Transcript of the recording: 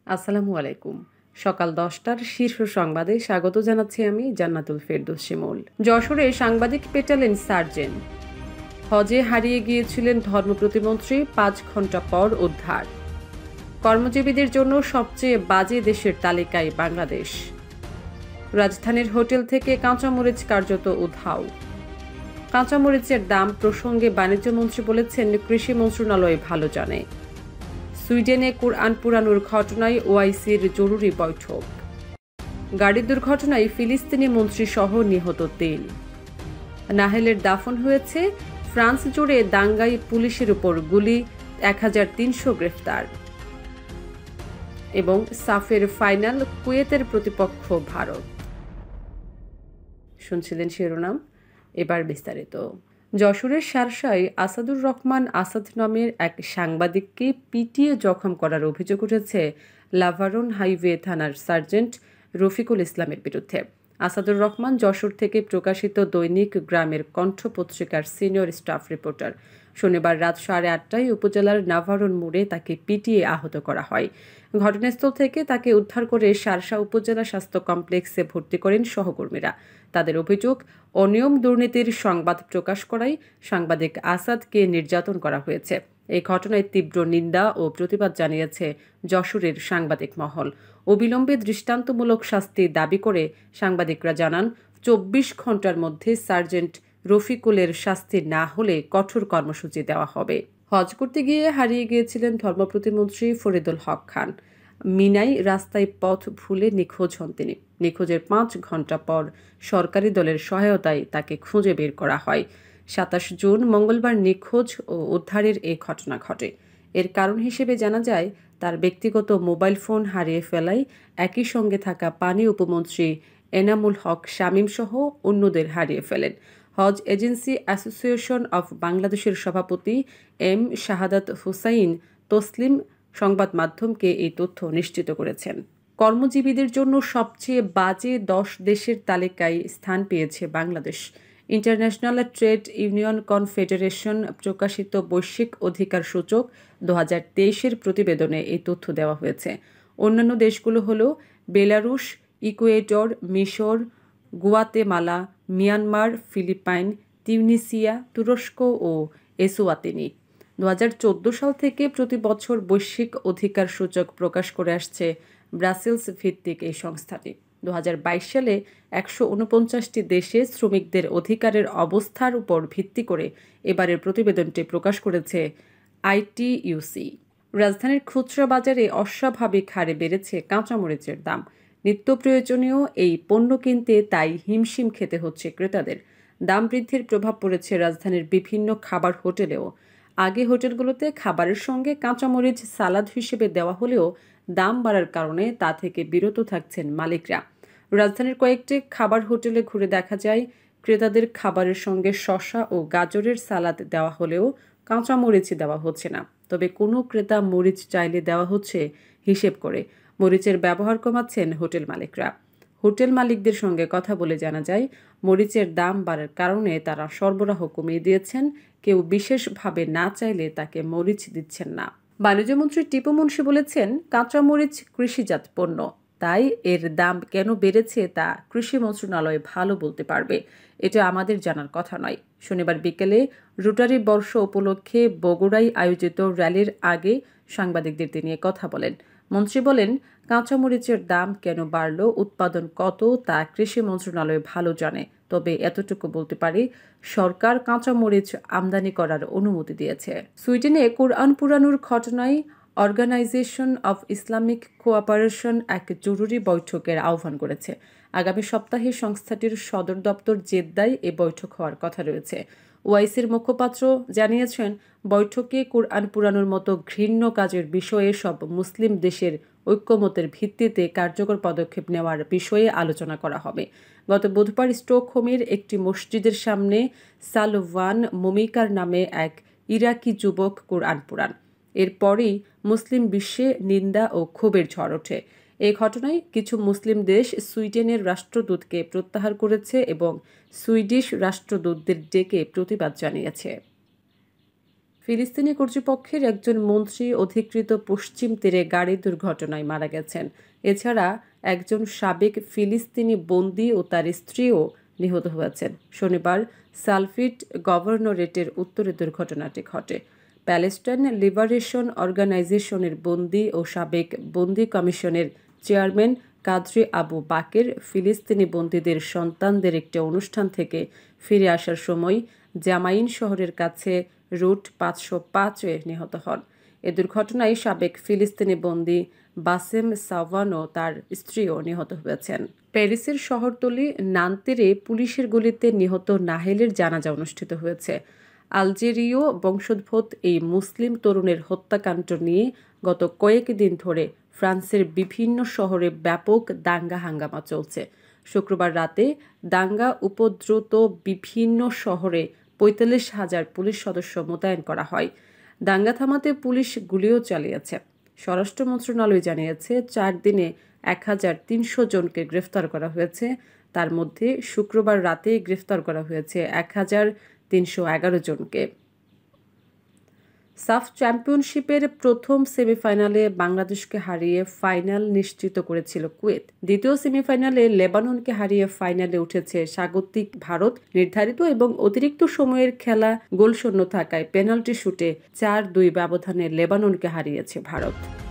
আসসালামু আলাইকুম। সকাল ১০টার শীর্ষ সংবাদে স্বাগত জানাচ্ছি আমি জান্নাতুল ফেরদৌস শিমুল। যশোরে সাংবাদিক পেটালেন সার্জেন্ট। হজে হারিয়ে গিয়েছিলেন ধর্ম প্রতিমন্ত্রী, ৫ ঘন্টা পর উদ্ধার। কর্মজীবীদের জন্য সবচেয়ে বাজে দেশের তালিকায় বাংলাদেশ। রাজধানীর হোটেল থেকে কাঁচামরিচ কার্যত উধাও। কাঁচামরিচের দাম প্রসঙ্গে বাণিজ্যমন্ত্রী বলেছেন, কৃষি মন্ত্রণালয় ভালো জানে। সুইডেনে কোরআন পুরানোর ঘটনায় ওআইসির জরুরি বৈঠক। গাড়ি দুর্ঘটনায় ফিলিস্তিনি মন্ত্রী সহ নিহত ৩। নাহেলের দাফন হয়েছে। ফ্রান্স জুড়ে দাঙ্গায় পুলিশের উপর গুলি, ১৩০০ গ্রেফতার। এবং সাফের ফাইনাল, কুয়েতের প্রতিপক্ষ ভারত। শুনছিলেন শিরোনাম, এবার বিস্তারিত। যশোরের শেরশায় আসাদুর রহমান আসাদ নামের এক সাংবাদিককে পিটিয়ে জখম করার অভিযোগ উঠেছে লাভারন হাইওয়ে থানার সার্জেন্ট রফিকুল ইসলামের বিরুদ্ধে। আসাদুর রহমান যশোর থেকে প্রকাশিত দৈনিক গ্রামের কণ্ঠ পত্রিকার সিনিয়র স্টাফ রিপোর্টার। শনিবার রাত 8:30টায় উপজেলার নাভারন মোড়ে তাকে পিটিয়ে আহত করা হয়। ঘটনাস্থল থেকে তাকে উদ্ধার করে শেরশা উপজেলা স্বাস্থ্য কমপ্লেক্সে ভর্তি করেন সহকর্মীরা। তাদের অভিযোগ, অনিয়ম দুর্নীতির সংবাদ প্রকাশ করায় সাংবাদিক আসাদকে নির্যাতন করা হয়েছে। এই ঘটনায় তীব্র নিন্দা ও প্রতিবাদ জানিয়েছে যশোরের সাংবাদিক মহল। অবিলম্বে দৃষ্টান্তমূলক শাস্তি দাবি করে সাংবাদিকরা জানান, ২৪ ঘণ্টার মধ্যে সার্জেন্ট রফিকুলের শাস্তি না হলে কঠোর কর্মসূচি দেওয়া হবে। হজ করতে গিয়ে হারিয়ে গিয়েছিলেন ধর্ম প্রতিমন্ত্রী ফরিদুল হক খান। মিনাই রাস্তায় পথ ভুলে নিখোঁজ হন তিনি। নিখোঁজের ৫ ঘণ্টা পর সরকারি দলের সহায়তায় তাকে খুঁজে বের করা হয়। ২৭ জুন মঙ্গলবার নিখোঁজ ও উদ্ধারের এই ঘটনা ঘটে। এর কারণ হিসেবে জানা যায়, তার ব্যক্তিগত মোবাইল ফোন হারিয়ে ফেলায় একই সঙ্গে থাকা পানি উপমন্ত্রী এনামুল হক শামীম সহ অন্যদের হারিয়ে ফেলেন। হজ এজেন্সি অ্যাসোসিয়েশন অব বাংলাদেশের সভাপতি এম শাহাদাত হুসাইন তসলিম সংবাদ মাধ্যমকে এই তথ্য নিশ্চিত করেছেন। কর্মজীবীদের জন্য সবচেয়ে বাজে 10 দেশের তালিকায় স্থান পেয়েছে Bangladesh. International trade union confederation প্রকাশিত বৈশ্বিক অধিকার সূচক 2023-এর প্রতিবেদনে এই তথ্য দেওয়া হয়েছে। অন্যান্য দেশগুলো হল বেলারুশ, ইকুয়েডর, মিশর, গুয়াতেমালা, মিয়ানমার, ফিলিপাইন, তিউনিসিয়া, তুরস্ক ও এসওয়াতিনি। 2014 সাল থেকে প্রতি বছর বৈশ্বিক অধিকার সূচক প্রকাশ করে আসছে ব্রাসেলস ভিত্তিক এই সংস্থাটি। 2022 সালে 149টি দেশে শ্রমিকদের অধিকারের অবস্থার উপর ভিত্তি করে এবারের প্রতিবেদনটি প্রকাশ করেছে আইটিইউসি। রাজধানীর খুচরা বাজারে অস্বাভাবিক হারে বেড়েছে কাঁচামরিচের দাম। নিত্য প্রয়োজনীয় এই পণ্য কিনতে তাই হিমশিম খেতে হচ্ছে ক্রেতাদের। দাম বৃদ্ধির প্রভাব পড়েছে রাজধানীর বিভিন্ন খাবার হোটেলেও। আগে হোটেলগুলোতে খাবারের সঙ্গে কাঁচামরিচ সালাদ হিসেবে দেওয়া হলেও দাম বাড়ার কারণে তা থেকে বিরত থাকছেন মালিকরা। রাজধানীর কয়েকটি খাবার হোটেলে ঘুরে দেখা যায়, ক্রেতাদের খাবারের সঙ্গে শসা ও গাজরের সালাদ দেওয়া হলেও কাঁচামরিচ দেওয়া হচ্ছে না। তবে কোনো ক্রেতা মরিচ চাইলে দেওয়া হচ্ছে হিসেব করে। মরিচের ব্যবহার কমাচ্ছেন হোটেল মালিকরা। হোটেল মালিকদের সঙ্গে কথা বলে জানা যায়, মরিচের দাম বাড়ার কারণে তারা সরবরাহ কমিয়ে দিয়েছেন। কেউ বিশেষভাবে না চাইলে তাকে মরিচ দিচ্ছেন না। বাণিজ্যমন্ত্রী টিপু মুন্সি বলেছেন, কাঁচামরিচ কৃষিজাত পণ্য, তাই এর দাম কেন বেড়েছে তা কৃষি মন্ত্রণালয় ভালো বলতে পারবে। এটা আমাদের জানার কথা নয়। শনিবার বিকেলে রোটারি বর্ষ উপলক্ষে বগুড়ায় আয়োজিত র্যালির আগে সাংবাদিকদের তিনি কথা বলেন। মন্ত্রী বলেন, কাঁচামরিচের দাম কেন বাড়ল, উৎপাদন কত তা কৃষি মন্ত্রণালয় ভালো জানে। তবে এতটুকু বলতে পারি, সরকার কাঁচামরিচ আমদানি করার অনুমতি দিয়েছে। সুইডেনে কোরআন পুরানোর ঘটনায় অর্গানাইজেশন অব ইসলামিক কোঅপারেশন এক জরুরি বৈঠকের আহ্বান করেছে। আগামী সপ্তাহে সংস্থাটির সদর দপ্তর জেদ্দায় এ বৈঠক হওয়ার কথা রয়েছে। ওআইসির মুখপাত্র জানিয়েছেন, বৈঠকে কোরআন পুরানোর মতো ঘৃণ্য কাজের বিষয়ে সব মুসলিম দেশের ঐক্যমতের ভিত্তিতে কার্যকর পদক্ষেপ নেওয়ার বিষয়ে আলোচনা করা হবে। গত বুধবার স্টকহোমের একটি মসজিদের সামনে সালভান মুমিকার নামে এক ইরাকি যুবক কোরআন পুরান। এরপরই মুসলিম বিশ্বে নিন্দা ও ক্ষোভের ঝড় ওঠে। এই ঘটনায় কিছু মুসলিম দেশ সুইডেনের রাষ্ট্রদূতকে প্রত্যাহার করেছে এবং সুইডিশ রাষ্ট্রদূতদের ডেকে প্রতিবাদ জানিয়েছে। ফিলিস্তিনি কর্তৃপক্ষের একজন মন্ত্রী অধিকৃত পশ্চিম তীরে গাড়ি দুর্ঘটনায় মারা গেছেন। এছাড়া একজন সাবেক ফিলিস্তিনি বন্দী ও তার স্ত্রীও নিহত হয়েছেন। শনিবার সালফিট গভর্নরেটের উত্তরে দুর্ঘটনাটি ঘটে। প্যালেস্টাইন লিবারেশন অর্গানাইজেশনের বন্দী ও সাবেক বন্দী কমিশনের চেয়ারম্যান কাদ্রি আবু বাকের ফিলিস্তিনি বন্দীদের সন্তানদের একটি অনুষ্ঠান থেকে ফিরে আসার সময় জামাইন শহরের কাছে রুট 505-এ নিহত হন। এ দুর্ঘটনায় সাবেক ফিলিস্তিনি বন্দী বাসেম সাওয়ান ও তার স্ত্রীও নিহত হয়েছেন। প্যারিসের শহরতলি নান্তেরে পুলিশের গুলিতে নিহত নাহেলের জানাজা অনুষ্ঠিত হয়েছে। আলজেরীয় বংশোদ্ভূত এই মুসলিম তরুণের হত্যাকাণ্ড নিয়ে গত কয়েকদিন ধরে ফ্রান্সের বিভিন্ন শহরে ব্যাপক দাঙ্গা হাঙ্গামা চলছে। শুক্রবার রাতে দাঙ্গা উপদ্রুত বিভিন্ন শহরে 45,000 পুলিশ সদস্য মোতায়েন করা হয়। দাঙ্গা থামাতে পুলিশ গুলিও চালিয়েছে। স্বরাষ্ট্র মন্ত্রণালয় জানিয়েছে 4 দিনে 1,300 জনকে গ্রেফতার করা হয়েছে। তার মধ্যে শুক্রবার রাতে গ্রেফতার করা হয়েছে 1,311 জনকে। সাফ চ্যাম্পিয়নশিপের প্রথম সেমিফাইনালে বাংলাদেশকে হারিয়ে ফাইনাল নিশ্চিত করেছিল কুয়েত। দ্বিতীয় সেমিফাইনালে লেবাননকে হারিয়ে ফাইনালে উঠেছে স্বাগতিক ভারত। নির্ধারিত এবং অতিরিক্ত সময়ের খেলা গোলশূন্য থাকায় পেনাল্টি শুটে 4-2 ব্যবধানে লেবাননকে হারিয়েছে ভারত।